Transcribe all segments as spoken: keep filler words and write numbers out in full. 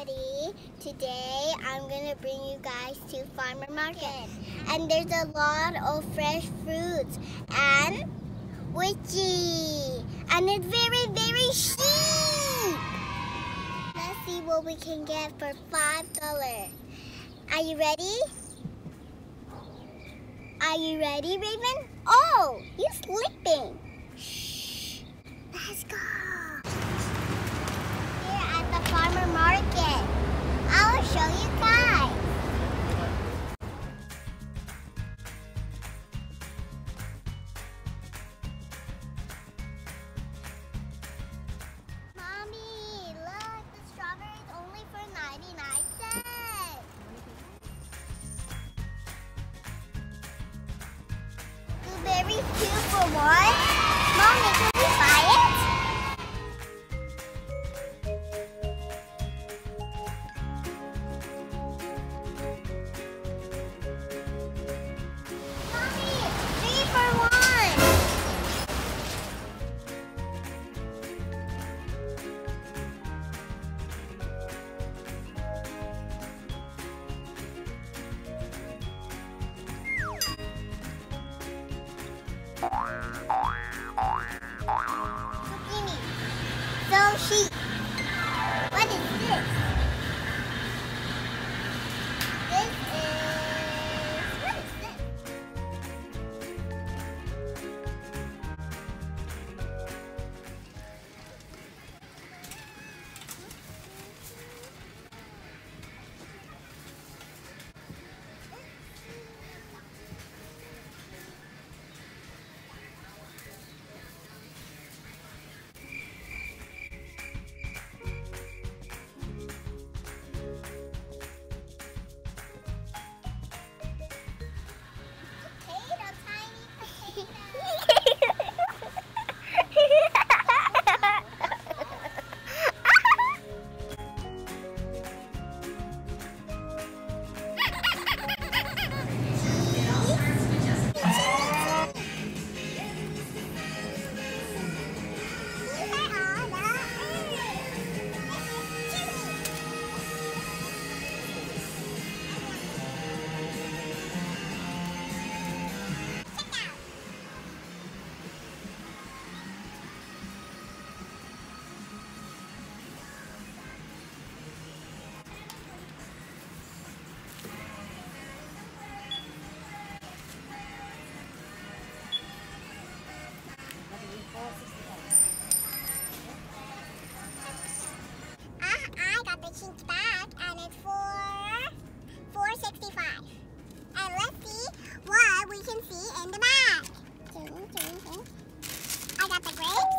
everybody. Today I'm gonna bring you guys to farmer market, and there's a lot of fresh fruits and Veggies, and it's very very cheap. Let's see what we can get for five dollars. Are you ready? Are you ready, Raven? Oh, you're sleeping. Shh. Let's go. Here at the farmer market, I will show you guys. Mommy, look, the strawberries only for ninety-nine cents. Blueberries two for one. Mommy, can we buy it? Mommy, three for one. Zucchini. So sheep. What is this? This is... What is this? Potato, tiny Pink bag, and it's for four sixty-five. And let's see what we can see in the bag. I got the grapes.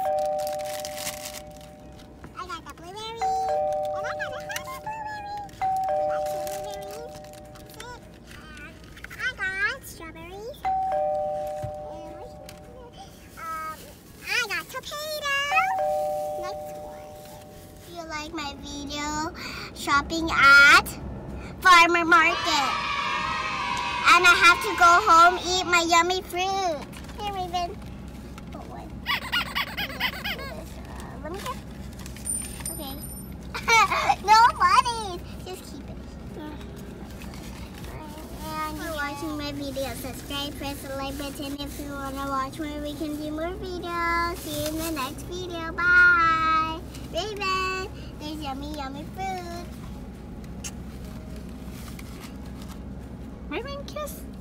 I got the blueberries. And I got a lot of blueberries. We got two blueberries. That's it. And I got strawberries. Um, I got potatoes. Next one. If you like my video, shopping at farmer market, and I have to go home eat my yummy fruit. Here, Raven. Put one. uh, let me get. Okay. No money. Just keep it. And for watching my video, subscribe, press the like button if you want to watch more. We can do more videos. See you in the next video. Bye. Raven, there's yummy, yummy fruit. Raven, kiss.